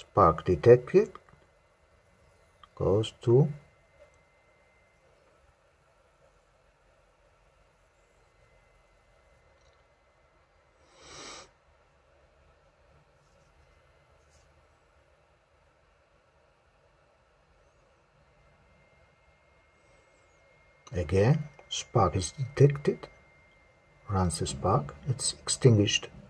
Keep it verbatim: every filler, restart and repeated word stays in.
Spark detected. Goes to again. Spark is detected. Runs the spark. It's extinguished.